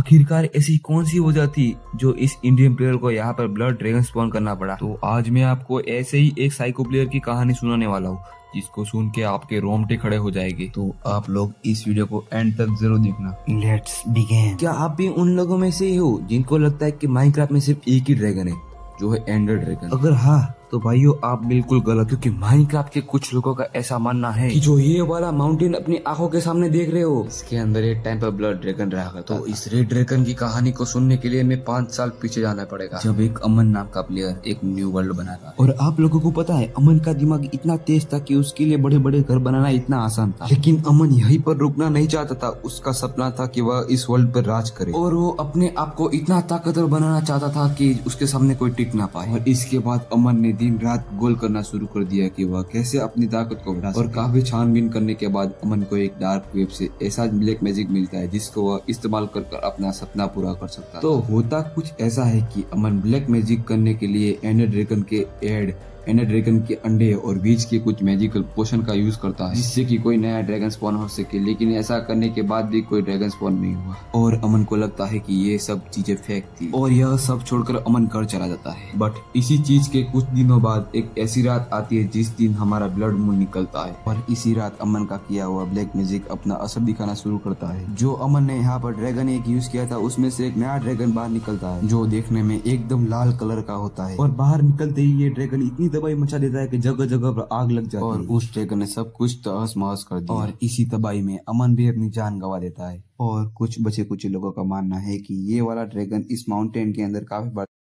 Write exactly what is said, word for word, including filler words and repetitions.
आखिरकार ऐसी कौन सी वजह थी जो इस इंडियन प्लेयर को यहाँ पर ब्लड ड्रैगन स्पॉन करना पड़ा। तो आज मैं आपको ऐसे ही एक साइको प्लेयर की कहानी सुनाने वाला हूँ जिसको सुन के आपके रोंगटे खड़े हो जाएंगे। तो आप लोग इस वीडियो को एंड तक जरूर देखना। Let's begin. क्या आप भी उन लोगों में से ही हो जिनको लगता है कि माइनक्राफ्ट में सिर्फ एक ही ड्रैगन है जो है एंडर ड्रैगन? अगर हाँ तो भाइयों आप बिल्कुल गलत, क्योंकि माइनक्राफ्ट के कुछ लोगों का ऐसा मानना है कि जो ये वाला माउंटेन अपनी आंखों के सामने देख रहे हो इसके अंदर एक टाइम पर ब्लड ड्रैगन रहा करता। तो इस रेड ड्रैगन की कहानी को सुनने के लिए हमें पाँच साल पीछे जाना पड़ेगा, जब एक अमन नाम का प्लेयर एक न्यू वर्ल्ड बना था। और आप लोगों को पता है अमन का दिमाग इतना तेज था कि उसके लिए बड़े बड़े घर बनाना इतना आसान था, लेकिन अमन यहीं पर रुकना नहीं चाहता था। उसका सपना था कि वह इस वर्ल्ड पर राज करे और वो अपने आप को इतना ताकतवर बनाना चाहता था कि उसके सामने कोई टिक ना पाए। और इसके बाद अमन ने दिन रात गोल करना शुरू कर दिया कि वह कैसे अपनी ताकत को बढ़ा। और काफी छानबीन करने के बाद अमन को एक डार्क वेब से ऐसा ब्लैक मैजिक मिलता है जिसको वह इस्तेमाल कर कर अपना सपना पूरा कर सकता है। तो होता कुछ ऐसा है कि अमन ब्लैक मैजिक करने के लिए एंडर ड्रैगन के एड एंडर ड्रैगन के अंडे और बीज के कुछ मैजिकल पोशन का यूज करता है जिससे कि कोई नया ड्रैगन स्पॉन हो सके, लेकिन ऐसा करने के बाद भी कोई ड्रैगन स्पॉन नहीं हुआ। और अमन को लगता है कि ये सब चीजें फेक थी और यह सब छोड़कर अमन घर चला जाता है। बट इसी चीज के कुछ दिनों बाद एक ऐसी रात आती है जिस दिन हमारा ब्लड मून निकलता है और इसी रात अमन का किया हुआ ब्लैक मैजिक अपना असर दिखाना शुरू करता है। जो अमन ने यहाँ पर ड्रैगन एक यूज किया था उसमें से एक नया ड्रैगन बाहर निकलता है जो देखने में एकदम लाल कलर का होता है। और बाहर निकलते ही ये ड्रैगन इतनी तबाही मचा देता है कि जगह जगह पर आग लग जाती है और उस ड्रैगन ने सब कुछ तहस महस कर दिया। और इसी तबाही में अमन भी अपनी जान गंवा देता है। और कुछ बचे कुछ लोगों का मानना है कि ये वाला ड्रैगन इस माउंटेन के अंदर काफी